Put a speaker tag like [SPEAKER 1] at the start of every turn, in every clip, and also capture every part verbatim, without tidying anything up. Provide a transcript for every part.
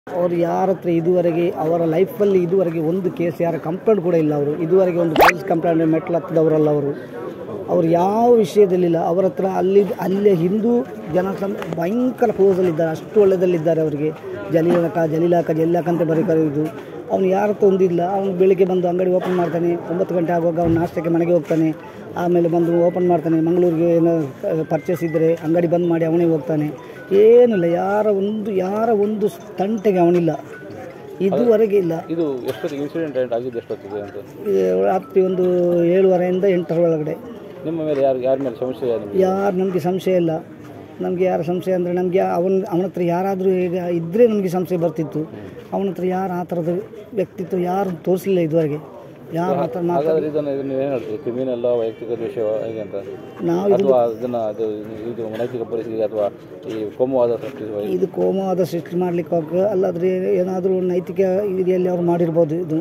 [SPEAKER 1] ಅವರು ಯಾರ ಹತ್ರ ಇದುವರೆಗೆ ಅವರ ಲೈಫಲ್ಲಿ ಇದುವರೆಗೆ ಒಂದು ಕೇಸ್ ಯಾರ ಕಂಪ್ಲೇಂಟ್ ಕೂಡ ಇಲ್ಲ. ಅವರು ಇದುವರೆಗೆ ಒಂದು ಪೊಲೀಸ್ ಕಂಪ್ಲೇಂಟ್ ಮೆಟ್ಲು ಹತ್ತಿದವರಲ್ಲ. ಅವರು ಅವರು ಯಾವ ವಿಷಯದಲ್ಲಿಲ್ಲ. ಅವರ ಹತ್ರ ಅಲ್ಲಿ ಅಲ್ಲೇ ಹಿಂದೂ ಜನ ಸಂ ಭಯಂಕರ ಕ್ಲೋಸಲ್ಲಿದ್ದಾರೆ, ಅಷ್ಟು ಒಳ್ಳೆಯದಲ್ಲಿದ್ದಾರೆ. ಅವರಿಗೆ ಜಲೀಲಕ ಜಲೀಲಾಕ ಜಲೀಲಾಕ ಅಂತ ಬರೀ ಕರೆಯುವುದು. ಅವನು ಯಾರ ಹತ್ರ ಒಂದಿಲ್ಲ. ಅವನು ಬೆಳಿಗ್ಗೆ ಬಂದು ಅಂಗಡಿ ಓಪನ್ ಮಾಡ್ತಾನೆ, ಒಂಬತ್ತು ಗಂಟೆ ಆಗುವಾಗ ಅವ್ನು ನಾಷ್ಟಕ್ಕೆ ಮನೆಗೆ ಹೋಗ್ತಾನೆ, ಆಮೇಲೆ ಬಂದು ಓಪನ್ ಮಾಡ್ತಾನೆ. ಮಂಗಳೂರಿಗೆ ಏನೋ ಪರ್ಚೇಸ್ ಇದ್ದರೆ ಅಂಗಡಿ ಬಂದ್ ಮಾಡಿ ಅವನೇ ಹೋಗ್ತಾನೆ. ಏನಿಲ್ಲ, ಯಾರ ಒಂದು ಯಾರ ಒಂದು ತಂಟೆಗೆ ಅವನಿಲ್ಲ, ಇದುವರೆಗೆ ಇಲ್ಲ.
[SPEAKER 2] ಇದು ಎಷ್ಟೊತ್ತಿಗೆ ಇನ್ಸಿಡೆಂಟ್ ಆಗಿದೆ? ಎಷ್ಟೊತ್ತಿಗೆ ಅಂತ?
[SPEAKER 1] ರಾತ್ರಿ ಒಂದು ಏಳುವರೆಯಿಂದ ಎಂಟರ ಒಳಗಡೆ.
[SPEAKER 2] ನಿಮ್ಮ ಮೇಲೆ ಯಾರು ಯಾರ ಮೇಲೆ ಸಂಶಯ?
[SPEAKER 1] ಯಾರು ನಮಗೆ ಸಂಶಯ ಇಲ್ಲ. ನಮಗೆ ಯಾರ ಸಂಶಯ ಅಂದರೆ ನಮಗೆ ಅವನ ಅವನ ಹತ್ರ ಯಾರಾದರೂ ಈಗ ಇದ್ದರೆ ನಮಗೆ ಸಂಶಯ ಬರ್ತಿತ್ತು. ಅವನ ಹತ್ರ ಯಾರು ಆ ಥರದ ವ್ಯಕ್ತಿತ್ವ ಯಾರು ತೋರಿಸಲಿಲ್ಲ ಇದುವರೆಗೆ. ಯಾರು ಆ ಥರ
[SPEAKER 2] ಮಾತಾಡಿದ್ರೆ ಇದನ್ನು ಏನು ಹೇಳ್ತೀವಿ? ಕ್ರಿಮಿನಲ್ ವೈಯಕ್ತಿಕ ವಿಷಯ ಹೇಗೆ ಅಂತ
[SPEAKER 1] ನಾವು
[SPEAKER 2] ಅಥವಾ ಅದನ್ನು ಅದು ಇದು ನೈತಿಕ ಪರಿಸ್ಥಿತಿ ಅಥವಾ ಈ ಕೋಮುವಾದ ಸೃಷ್ಟಿ
[SPEAKER 1] ಇದು ಕೋಮುವಾದ ಸೃಷ್ಟಿ ಮಾಡಲಿಕ್ಕೆ ಹೋಗ ಅಲ್ಲಾದರೆ ಏನಾದರೂ ನೈತಿಕ ಇದೆಯಲ್ಲಿ ಅವ್ರು ಮಾಡಿರ್ಬೋದು. ಇದು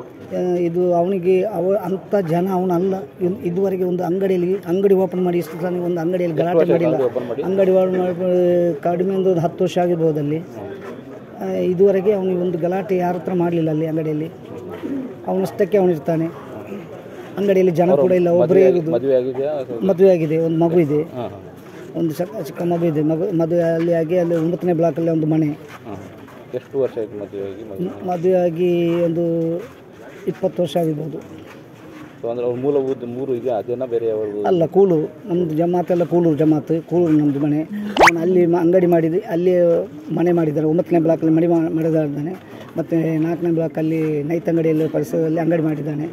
[SPEAKER 1] ಇದು ಅವನಿಗೆ ಅವ ಅಂಥ ಜನ ಅವನಲ್ಲ. ಇದುವರೆಗೆ ಒಂದು ಅಂಗಡಿಯಲ್ಲಿ ಅಂಗಡಿ ಓಪನ್ ಮಾಡಿ ಇಷ್ಟು ಸಲ ಒಂದು ಅಂಗಡಿಯಲ್ಲಿ ಗಲಾಟೆ ಮಾಡಿಲ್ಲ. ಅಂಗಡಿ ಓಪನ್ ಮಾಡಿ ಕಡಿಮೆ ಒಂದು ಹತ್ತು ವರ್ಷ ಆಗಿರ್ಬೋದು. ಅಲ್ಲಿ ಇದುವರೆಗೆ ಅವನಿಗೆ ಒಂದು ಗಲಾಟೆ ಯಾರ ಹತ್ರ ಮಾಡಲಿಲ್ಲ. ಅಲ್ಲಿ ಅಂಗಡಿಯಲ್ಲಿ ಅವನಷ್ಟಕ್ಕೆ ಅವನಿರ್ತಾನೆ. ಅಂಗಡಿಯಲ್ಲಿ ಜನ ಕೂಡ ಇಲ್ಲ. ಒಬ್ಬರೇ ಇರೋದು. ಮದುವೆ ಆಗಿದೆ, ಒಂದು ಮಗು ಇದೆ, ಒಂದು ಚಿಕ್ಕ ಚಿಕ್ಕ ಮಗು ಇದೆ. ಮಗು ಮದುವೆ ಅಲ್ಲಿ ಆಗಿ ಅಲ್ಲಿ ಒಂಬತ್ತನೇ ಬ್ಲಾಕಲ್ಲಿ ಒಂದು ಮನೆ.
[SPEAKER 2] ಎಷ್ಟು ವರ್ಷ ಆಯಿತು ಮದುವೆ ಆಗಿ?
[SPEAKER 1] ಮದುವೆ ಆಗಿ ಒಂದು ಇಪ್ಪತ್ತು ವರ್ಷ ಆಗಿರ್ಬೋದು.
[SPEAKER 2] ಅಂದರೆ ಅವ್ರ ಮೂಲಭೂತ ಮೂರು ಇದೆ, ಅದೇನ ಬೇರೆ ಅವರು
[SPEAKER 1] ಅಲ್ಲ, ಕೂಳು ನಮ್ಮದು ಜಮಾತೆಲ್ಲ ಕೂಳೂರು ಜಮಾತು, ಕೂಳೂರು ನಮ್ಮದು ಮನೆ. ಅವನು ಅಲ್ಲಿ ಅಂಗಡಿ ಮಾಡಿದ್ದು ಅಲ್ಲಿ ಮನೆ ಮಾಡಿದ್ದಾರೆ. ಒಂಬತ್ತನೇ ಬ್ಲಾಕಲ್ಲಿ ಮನೆ ಮಾಡಿದ್ದಾನೆ. ಮತ್ತು ನಾಲ್ಕನೇ ಬ್ಲಾಕಲ್ಲಿ ನೈತಂಗಡಿಯಲ್ಲಿ ಪರಿಸರದಲ್ಲಿ ಅಂಗಡಿ ಮಾಡಿದ್ದಾನೆ.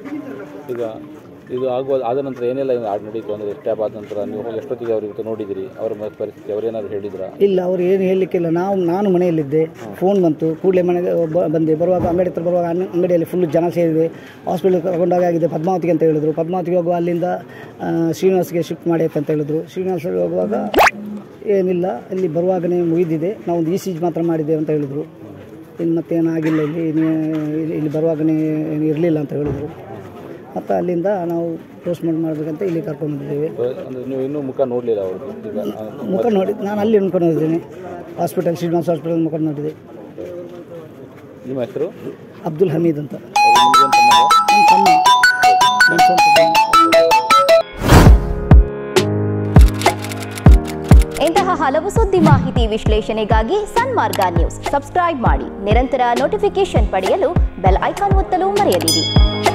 [SPEAKER 2] ಈಗ ಇದು ಆಗುವ ಆದ ನಂತರ ಏನೆಲ್ಲ ಆಡ್ ನಡೀತು ಅಂದರೆ ಸ್ಟ್ಯಾಬ್ ಆದ ನಂತರ ನೀವು ಎಷ್ಟೊತ್ತಿಗೆ ಅವ್ರಿಗೆ ನೋಡಿದಿರಿ? ಅವರ ಪರಿಸ್ಥಿತಿ ಅವರೇನಾದ್ರು ಹೇಳಿದ್ರಾ? ಇಲ್ಲ, ಅವ್ರು ಏನು ಹೇಳಲಿಕ್ಕಿಲ್ಲ. ನಾವು ನಾನು ಮನೆಯಲ್ಲಿದ್ದೆ, ಫೋನ್ ಬಂತು, ಕೂಡಲೇ ಮನೆಗೆ ಬಂದೆ. ಬರುವಾಗ ಅಂಗಡಿ ಹತ್ರ ಬರುವಾಗ ಅಂಗಡಿಯಲ್ಲಿ ಫುಲ್ ಜನ ಸೇರಿದೆ. ಹಾಸ್ಪಿಟಲ್ ತಗೊಂಡಾಗ ಆಗಿದೆ ಪದ್ಮಾವತಿಗೆ ಅಂತ ಹೇಳಿದ್ರು. ಪದ್ಮಾವತಿಗೆ ಹೋಗುವ ಅಲ್ಲಿಂದ ಶ್ರೀನಿವಾಸ್ಗೆ ಶಿಫ್ಟ್ ಮಾಡಿ ಅಂತ ಹೇಳಿದ್ರು. ಶ್ರೀನಿವಾಸಲ್ಲಿ ಹೋಗುವಾಗ ಏನಿಲ್ಲ, ಇಲ್ಲಿ ಬರುವಾಗಲೇ ಮುಗಿದಿದೆ, ನಾವು ಒಂದು ಇ ಸಿ ಜಿ ಮಾತ್ರ ಮಾಡಿದ್ದೇವೆ ಅಂತ ಹೇಳಿದರು. ಇನ್ನು ಮತ್ತೇನಾಗಿಲ್ಲ, ಇಲ್ಲಿ ಇಲ್ಲಿ ಬರುವಾಗಲೇ ಏನು ಇರಲಿಲ್ಲ ಅಂತ ಹೇಳಿದರು. ಮತ್ತು ಅಲ್ಲಿಂದ ನಾವು ಪೋಸ್ಟ್ಮಾರ್ಟಮ್ ಮಾಡಬೇಕಂತ ಇಲ್ಲಿ ಕರ್ಕೊಂಡು ಬಂದಿದ್ದೇವೆ. ನೀವು ಇನ್ನೂ ಮುಖ ನೋಡಲಿಲ್ಲ? ಅವರು
[SPEAKER 1] ಮುಖ ನೋಡಿ ನಾನು ಅಲ್ಲಿ ಅನ್ಕೊಂಡು ಹೋಗಿದ್ದೀನಿ. ಹಾಸ್ಪಿಟಲ್ ಶ್ರೀನಿವಾಸ ಹಾಸ್ಪಿಟಲ್ ಮುಖ ನೋಡಿದೆ.
[SPEAKER 2] ನಿಮ್ಮ ಹೆಸರು?
[SPEAKER 1] ಅಬ್ದುಲ್ ಹಮೀದ್ ಅಂತ.
[SPEAKER 3] ಇಂತಹ ಹಲವು ಸುದ್ದಿ ಮಾಹಿತಿ ವಿಶ್ಲೇಷಣೆಗಾಗಿ ಸನ್ಮಾರ್ಗ ನ್ಯೂಸ್ ಸಬ್ಸ್ಕ್ರೈಬ್ ಮಾಡಿ. ನಿರಂತರ ನೋಟಿಫಿಕೇಶನ್ ಪಡೆಯಲು ಬೆಲ್ ಐಕಾನ್ ಒತ್ತಲು ಮರೆಯದಿರಿ.